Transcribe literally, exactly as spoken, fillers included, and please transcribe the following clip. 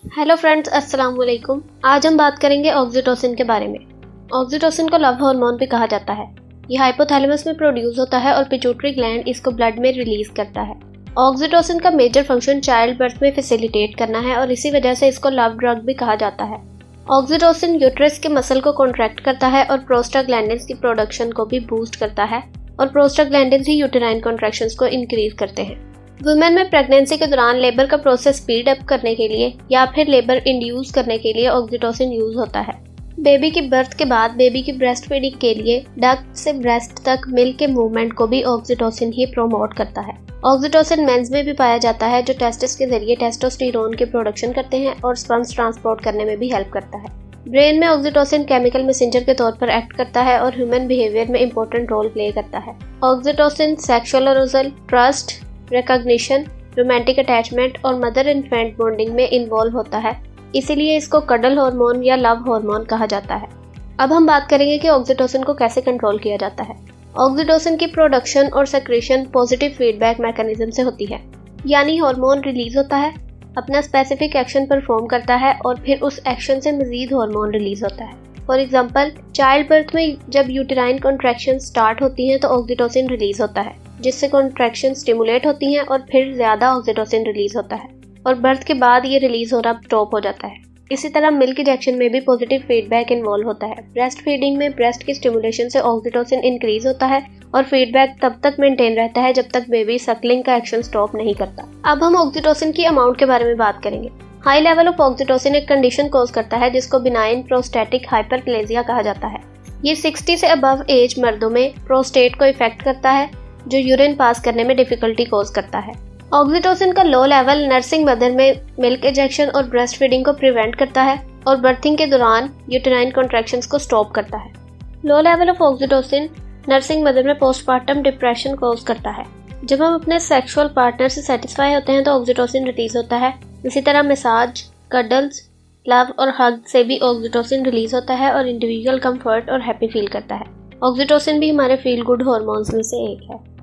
Hello friends, अस्सलाम वालेकुम। आज हम बात करेंगे ऑक्सीटोसिन के बारे में। ऑक्सीटोसिन को लव हार्मोन भी कहा जाता है। ये हाइपोथैलेमस में प्रोड्यूस होता है और पिट्यूटरी ग्लैंड इसको ब्लड में रिलीज करता है। ऑक्सीटोसिन का मेजर फंक्शन चाइल्ड बर्थ में फैसिलिटेट करना है और इसी वजह से इसको लव ड्रग भी कहा जाता है। ऑक्सीटोसिन यूट्रस के मसल को कॉन्ट्रैक्ट करता है और प्रोस्टाग्लैंडिन्स की प्रोडक्शन को भी बूस्ट करता है और प्रोस्टाग्लैंडिन्स ही यूटेराइन कॉन्ट्रैक्शंस को इंक्रीज करते हैं। वुमेन में प्रेगनेंसी के दौरान लेबर का प्रोसेस स्पीड अप करने के लिए या फिर लेबर इंड्यूस करने के लिए ऑक्सीटोसिन यूज होता है। बेबी की बर्थ के बाद बेबी की ब्रेस्ट फीडिंग के लिए डक्ट से ब्रेस्ट तक मिल्क के मूवमेंट को भी ऑक्सीटोसिन ही प्रोमोट करता है। ऑक्सीटोसिन मेंस में भी पाया जाता है जो टेस्टिस के जरिए टेस्टोस्टेरोन की प्रोडक्शन करते हैं और स्पर्म्स ट्रांसपोर्ट करने में भी हेल्प करता है। ब्रेन में ऑक्सीटोसिन केमिकल मैसेंजर के तौर पर एक्ट करता है और ह्यूमन बिहेवियर में इंपॉर्टेंट रोल प्ले करता है। Oxytocin sexual arousal, trust, recognition, romantic attachment और मदर इन्फेंट बॉन्डिंग में इन्वॉल्व होता है, इसीलिए इसको कडल हार्मोन या लव हार्मोन कहा जाता है। अब हम बात करेंगे कि ऑक्सीटोसिन को कैसे कंट्रोल किया जाता है। ऑक्सीटोसिन की प्रोडक्शन और सेक्रेशन पॉजिटिव फीडबैक मैकेनिज्म से होती है, यानी हार्मोन रिलीज होता है, अपना स्पेसिफिक एक्शन परफॉर्म करता है और फिर उस एक्शन से मजीद हार्मोन रिलीज होता है। फॉर एग्जाम्पल, चाइल्ड बर्थ में जब यूटेराइन कॉन्ट्रैक्शन स्टार्ट होती हैं तो ऑक्सीटोसिन रिलीज होता है, जिससे कॉन्ट्रैक्शन स्टिमुलेट होती हैं और फिर ज्यादा ऑक्सीटोसिन रिलीज होता है और बर्थ के बाद ये रिलीज होना स्टॉप हो जाता है। इसी तरह मिल्क इंजेक्शन में भी पॉजिटिव फीडबैक इन्वॉल्व होता है। ब्रेस्ट फीडिंग में ब्रेस्ट की स्टिमुलेशन से ऑक्सीटोसिन इंक्रीज होता है और फीडबैक तब तक मेंटेन रहता है जब तक बेबी सकलिंग का एक्शन स्टॉप नहीं करता। अब हम ऑक्सीटोसिन की अमाउंट के बारे में बात करेंगे। हाई लेवल ऑफ ऑक्सीटोसिन एक कंडीशन कॉज करता है जिसको बिनाइन प्रोस्टेटिक हाइपरप्लेजिया कहा जाता है। ये साठ से अबव एज मर्दों में प्रोस्टेट को इफेक्ट करता है जो यूरिन पास करने में डिफिकल्टी कॉज करता है। ऑक्सीटोसिन का लो लेवल नर्सिंग मदर में मिल्क इंजेक्शन और ब्रेस्ट फीडिंग को प्रिवेंट करता है और बर्थिंग के दौरान यूटेराइन कॉन्ट्रैक्शंस को स्टॉप करता है। Low level of oxytocin nursing mother में पोस्टपार्टम डिप्रेशन कॉज करता है। जब हम अपने सेक्सुअल पार्टनर से सेटिस्फाई होते हैं तो ऑक्सीटोसिन रिलीज होता है। इसी तरह मसाज, कडल्स, लव और हग से भी ऑक्सीटोसिन रिलीज होता है और इंडिविजुअल कंफर्ट और हैप्पी फील करता है। ऑक्सीटोसिन भी हमारे फील गुड हार्मोन्स में से एक है।